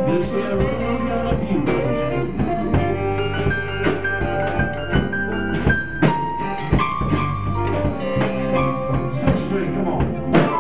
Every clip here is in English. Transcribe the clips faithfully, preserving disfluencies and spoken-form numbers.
This everyone's got a view. Sixth Street, come on.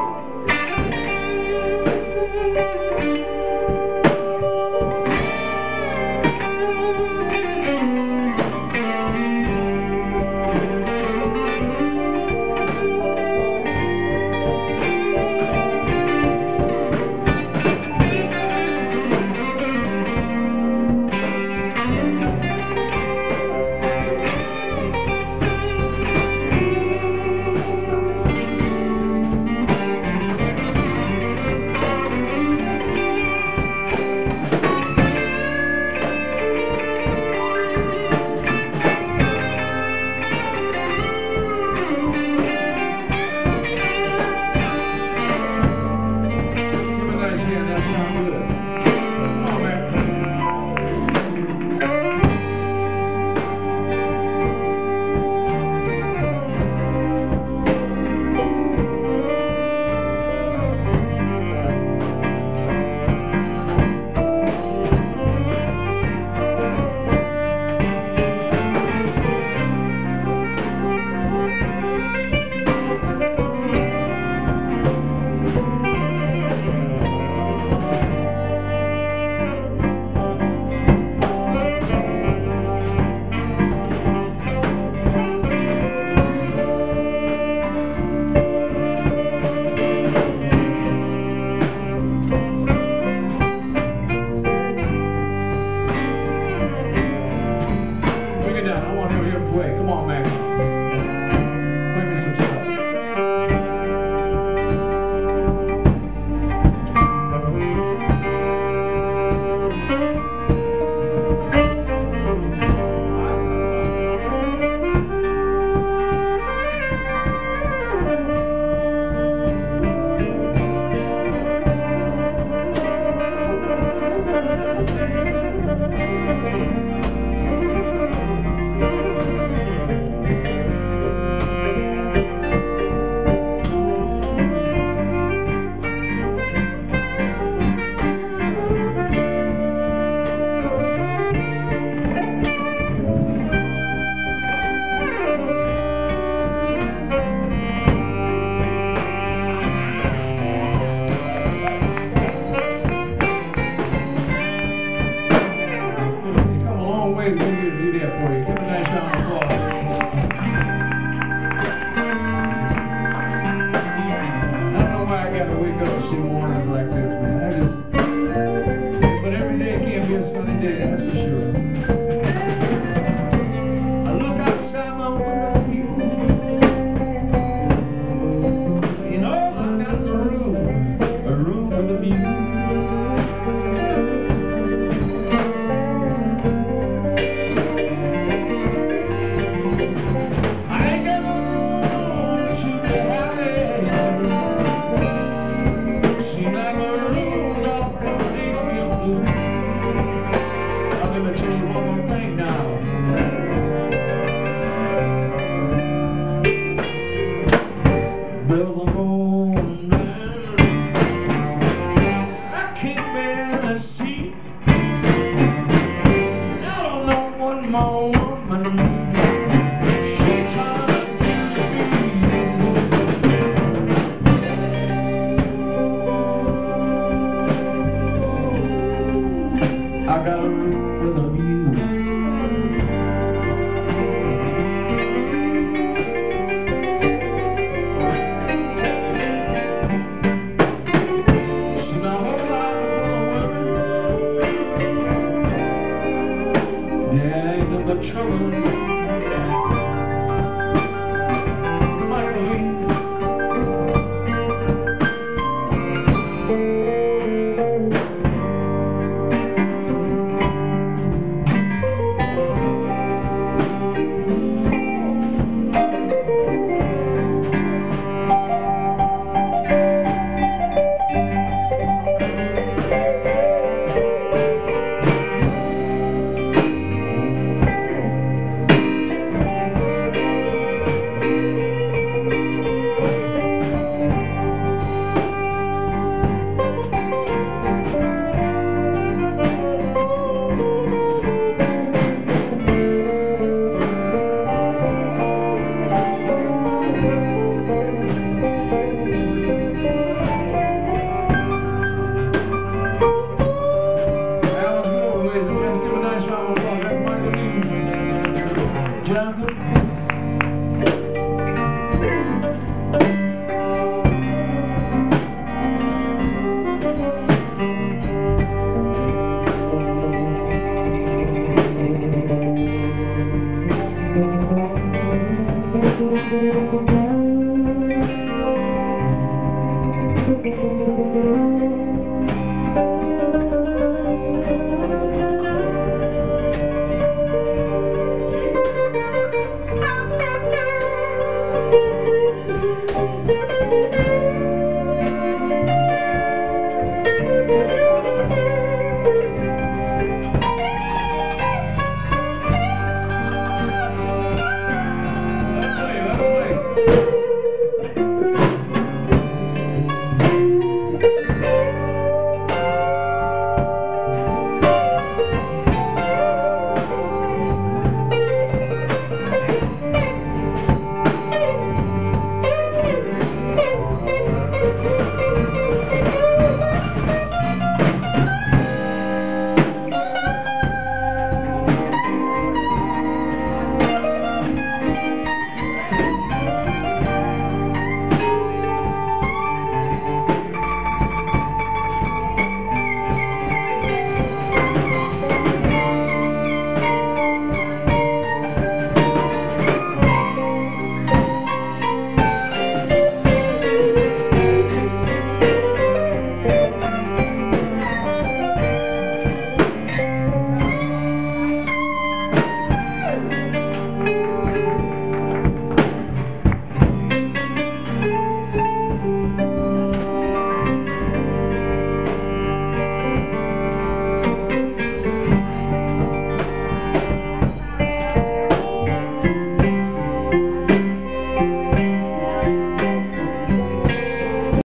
That sound good. Come on, man. Play. Come on, man. Play me some stuff. We're going to do that for you. Give a nice round of applause. I don't know why I got to wake up and see mornings like this, man. I just, but every day can't be a sunny day, that's for sure. I look outside my window view. You know, I've got a room, a room with a view. Bells are going down. I can't barely see. I don't know what more woman she trying to be. I got a room with a view. But trouble, Michael. something?